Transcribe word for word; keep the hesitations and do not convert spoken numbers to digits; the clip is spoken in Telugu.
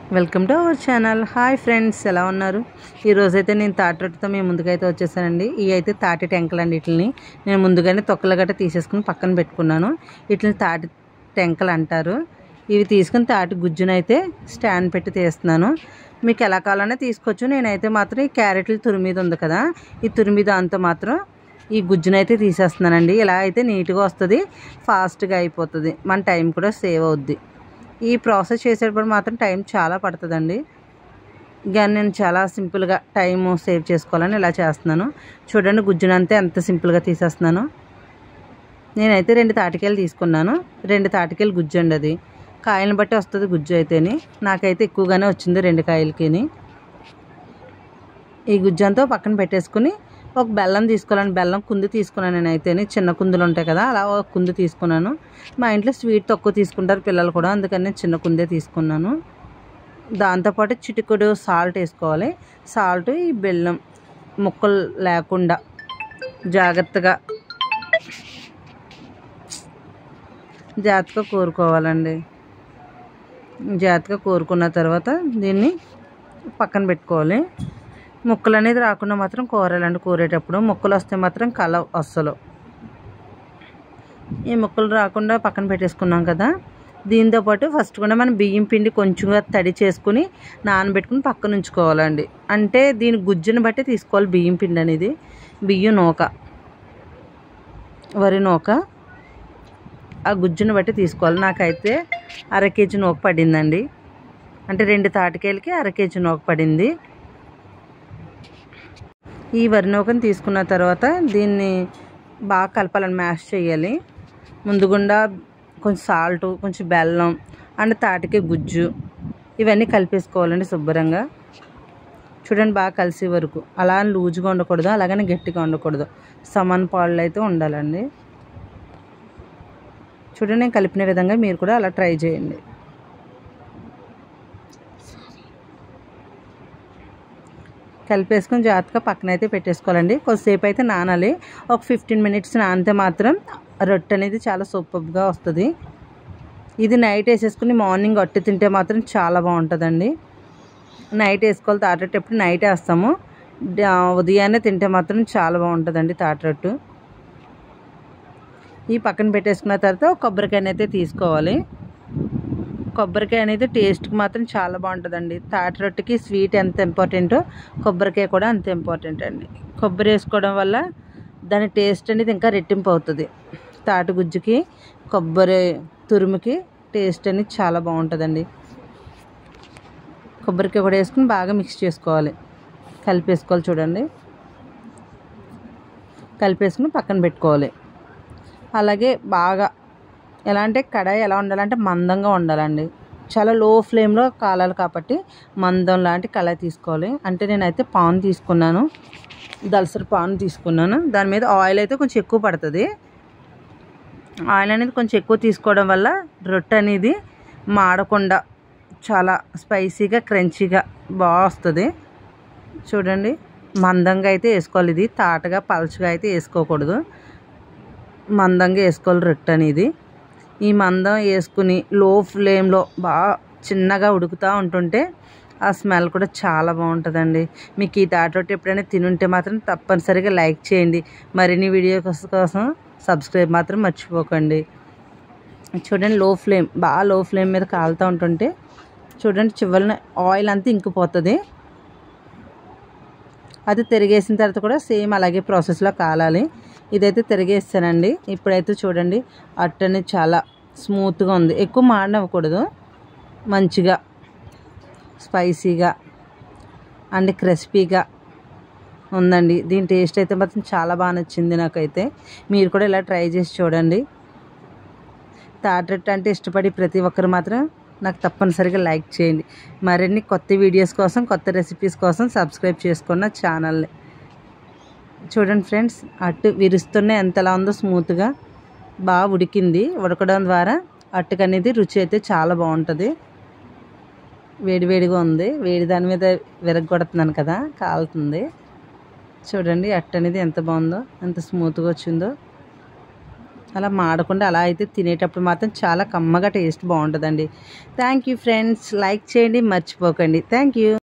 Welcome to our channel. Hi friends, ఎలా ఉన్నారు? ఈరోజైతే నేను తాటి రొట్టెతో మేము ముందుకైతే వచ్చేసానండి. ఇవి అయితే తాటి టెంకలు అండి. వీటిని నేను ముందుగానే తొక్కలు గట్ట తీసేసుకుని పక్కన పెట్టుకున్నాను. వీటిని తాటి టెంకలు అంటారు. ఇవి తీసుకుని తాటి గుజ్జునైతే స్టాండ్ పెట్టి తీస్తున్నాను. మీకు ఎలా కావాలన్నా తీసుకోవచ్చు. నేనైతే మాత్రం ఈ క్యారెట్లు తురిమీద ఉంది కదా, ఈ తురిమీద అంతా మాత్రం ఈ గుజ్జునైతే తీసేస్తున్నానండి. ఇలా అయితే నీట్గా వస్తుంది, ఫాస్ట్గా అయిపోతుంది, మన టైం కూడా సేవ్ అవుద్ది. ఈ ప్రాసెస్ చేసేటప్పుడు మాత్రం టైం చాలా పడుతుందండి. కానీ నేను చాలా సింపుల్గా టైం సేవ్ చేసుకోవాలని ఇలా చేస్తున్నాను. చూడండి, గుజ్జునంతే ఎంత సింపుల్గా తీసేస్తున్నాను. నేనైతే రెండు తాటికాయలు తీసుకున్నాను. రెండు తాటికాయలు గుజ్జు అండి. అది కాయలను బట్టి వస్తుంది గుజ్జు అయితేని. నాకైతే ఎక్కువగానే వచ్చింది రెండు కాయలకి. ఈ గుజ్జు అంతా పక్కన పెట్టేసుకుని ఒక బెల్లం తీసుకోవాలని బెల్లం కుందు తీసుకున్నాను. నేనైతే చిన్న కుందులు ఉంటాయి కదా, అలా ఒక కుందు తీసుకున్నాను. మా ఇంట్లో స్వీట్ తక్కువ తీసుకుంటారు పిల్లలు కూడా, అందుకని నేను చిన్న కుందే తీసుకున్నాను. దాంతోపాటు చిటికెడు సాల్ట్ వేసుకోవాలి. సాల్ట్ ఈ బెల్లం ముక్కలు లేకుండా జాగ్రత్తగా జాగ్రత్తగా కోరుకోవాలండి. జాగ్రత్తగా కోరుకున్న తర్వాత దీన్ని పక్కన పెట్టుకోవాలి. ముక్కలు అనేది రాకుండా మాత్రం కూరాలండి. కూరేటప్పుడు ముక్కలు వస్తే మాత్రం కలవ అస్సలు. ఈ ముక్కలు రాకుండా పక్కన పెట్టేసుకున్నాం కదా. దీంతోపాటు ఫస్ట్ కూడా మనం బియ్యం పిండి కొంచెంగా తడి చేసుకుని నానబెట్టుకుని పక్కన ఉంచుకోవాలండి. అంటే దీని గుజ్జుని బట్టి తీసుకోవాలి బియ్యం పిండి అనేది. బియ్యం నూక, వరి నూక, ఆ గుజ్జుని బట్టి తీసుకోవాలి. నాకైతే అర కేజీ నూక పడిందండి. అంటే రెండు తాటికాయలకి అర కేజీ నూక పడింది. ఈ వరి నూకను తీసుకున్న తర్వాత దీన్ని బాగా కలపాలని మ్యాష్ చేయాలి. ముందుగుండా కొంచెం సాల్ట్, కొంచెం బెల్లం అండ్ తాటికాయ గుజ్జు ఇవన్నీ కలిపేసుకోవాలండి శుభ్రంగా. చూడండి, బాగా కలిసే వరకు. అలా లూజుగా ఉండకూడదు, అలాగని గట్టిగా ఉండకూడదు, సమాన పాళ్ళు అయితే ఉండాలండి. చూడండి, నేను కలిపిన విధంగా మీరు కూడా అలా ట్రై చేయండి. కలిపేసుకొని జాగ్రత్తగా పక్కన అయితే పెట్టేసుకోవాలండి. కొద్దిసేపు అయితే నానాలి. ఒక ఫిఫ్టీన్ మినిట్స్ నానితే మాత్రం రొట్టె అనేది చాలా సూపర్గా వస్తుంది. ఇది నైట్ వేసేసుకుని మార్నింగ్ అట్టు తింటే మాత్రం చాలా బాగుంటుందండి. నైట్ వేసుకోవాలి. తాటి ఎప్పుడు నైట్ వేస్తాము, ఉదయాన్నే తింటే మాత్రం చాలా బాగుంటుందండి తాటి రొట్టు. ఈ పక్కన పెట్టేసుకున్న తర్వాత కొబ్బరికాయని అయితే తీసుకోవాలి. కొబ్బరికాయ అనేది టేస్ట్కి మాత్రం చాలా బాగుంటుందండి. తాటి రొట్టెకి స్వీట్ ఎంత ఇంపార్టెంటో కొబ్బరికాయ కూడా అంత ఇంపార్టెంట్ అండి. కొబ్బరి వేసుకోవడం వల్ల దాని టేస్ట్ అనేది ఇంకా రెట్టింపు అవుతుంది. తాటి గుజ్జుకి కొబ్బరి తురుముకి టేస్ట్ అనేది చాలా బాగుంటుందండి. కొబ్బరికాయ కూడా వేసుకుని బాగా మిక్స్ చేసుకోవాలి, కలిపేసుకోవాలి. చూడండి, కలిపేసుకుని పక్కన పెట్టుకోవాలి. అలాగే బాగా ఎలా అంటే కడాయి ఎలా ఉండాలంటే మందంగా ఉండాలండి. చాలా లో ఫ్లేమ్లో కాలాలి కాబట్టి మందం లాంటి కళాయి తీసుకోవాలి. అంటే నేనైతే పాన్ తీసుకున్నాను, దలసరి పాన్ తీసుకున్నాను. దాని మీద ఆయిల్ అయితే కొంచెం ఎక్కువ పడుతుంది. ఆయిల్ అనేది కొంచెం ఎక్కువ తీసుకోవడం వల్ల రొట్టె అనేది మాడకుండా చాలా స్పైసీగా క్రంచీగా బాగా వస్తుంది. చూడండి, మందంగా అయితే వేసుకోవాలి. ఇది తాటగా పలచగా అయితే వేసుకోకూడదు, మందంగా వేసుకోవాలి రొట్టె అనేది. ఈ మందం వేసుకుని లో ఫ్లేమ్లో బాగా చిన్నగా ఉడుకుతూ ఉంటుంటే ఆ స్మెల్ కూడా చాలా బాగుంటుందండి. మీకు ఈ తాటి రొట్టె ఎప్పుడైనా తినుంటే మాత్రం తప్పనిసరిగా లైక్ చేయండి. మరిన్ని వీడియోస్ కోసం సబ్స్క్రైబ్ మాత్రం మర్చిపోకండి. చూడండి, లో ఫ్లేమ్ బాగా లో ఫ్లేమ్ మీద కాలుతూ ఉంటుంటే చూడండి చివరిన ఆయిల్ అంతా ఇంకిపోతుంది. అది తిరిగేసిన తర్వాత కూడా సేమ్ అలాగే ప్రాసెస్లో కాలాలి. ఇదైతే తిరిగేస్తానండి. ఇప్పుడైతే చూడండి, అట్టని చాలా స్మూత్గా ఉంది. ఎక్కువ మాడనివ్వకూడదు, మంచిగా స్పైసీగా అండ్ క్రిస్పీగా ఉందండి. దీని టేస్ట్ అయితే మాత్రం చాలా బాగా నచ్చింది నాకైతే. మీరు కూడా ఇలా ట్రై చేసి చూడండి. తాటి రొట్టె అంటే ఇష్టపడి ప్రతి ఒక్కరు మాత్రం నాకు తప్పనిసరిగా లైక్ చేయండి. మరిన్ని కొత్త వీడియోస్ కోసం, కొత్త రెసిపీస్ కోసం సబ్స్క్రైబ్ చేసుకున్న ఛానల్ని. చూడండి ఫ్రెండ్స్, అట్టు విరుస్తూనే ఎంతలా ఉందో స్మూత్గా బాగా ఉడికింది. ఉడకడం ద్వారా అట్టుకు అనేది రుచి అయితే చాలా బాగుంటుంది. వేడివేడిగా ఉంది, వేడి దాని మీద విరగొడుతున్నాను కదా, కాలుతుంది. చూడండి అట్టు అనేది ఎంత బాగుందో, ఎంత స్మూత్గా వచ్చిందో. అలా మాడకుండా అలా అయితే తినేటప్పుడు మాత్రం చాలా కమ్మగా టేస్ట్ బాగుంటుందండి. థ్యాంక్ యూ ఫ్రెండ్స్, లైక్ చేయండి మర్చిపోకండి. Thank you.